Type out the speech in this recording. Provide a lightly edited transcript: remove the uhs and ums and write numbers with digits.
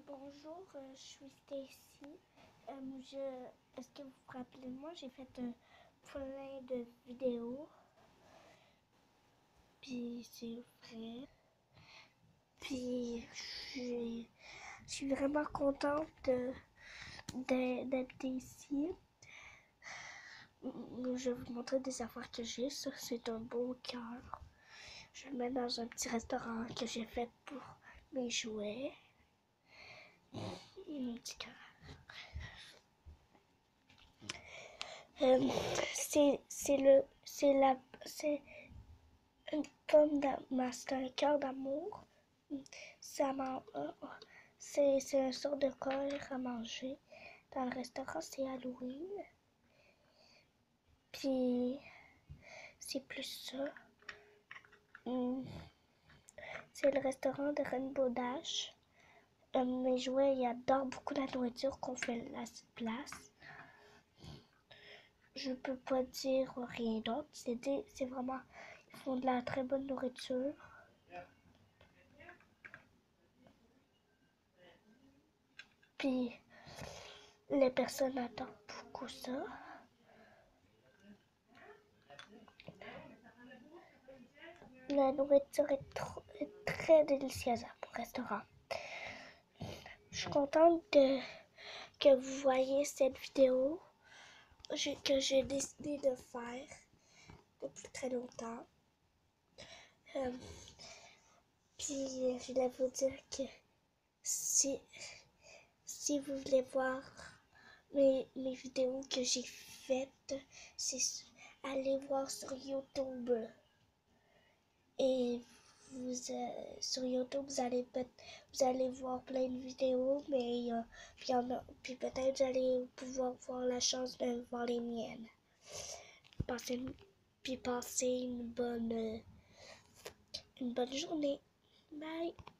Bonjour, je suis Stacy. Est-ce que vous vous rappelez de moi? J'ai fait plein de vidéos. Puis c'est vrai. Puis je suis vraiment contente d'être ici. Je vais vous montrer des affaires que j'ai. Ça, c'est un beau cœur. Je le mets dans un petit restaurant que j'ai fait pour mes jouets. Et mon petit cœur. C'est une pomme d'amour, c'est un cœur d'amour. C'est un sort de cœur à manger. Dans le restaurant, c'est Halloween. Puis c'est plus ça. C'est le restaurant de Rainbow Dash. Mes jouets, ils adorent beaucoup la nourriture qu'on fait à cette place. Je peux pas dire rien d'autre. C'est vraiment, ils font de la très bonne nourriture. Puis les personnes adorent beaucoup ça. La nourriture est très délicieuse à mon restaurant. Je suis contente que vous voyez cette vidéo que j'ai décidé de faire depuis très longtemps. Puis je voulais vous dire que si vous voulez voir mes vidéos que j'ai faites, c'est aller voir sur YouTube. Et sur YouTube, vous allez voir plein de vidéos, mais puis peut-être vous allez pouvoir avoir la chance de voir les miennes. Passez une bonne journée. Bye!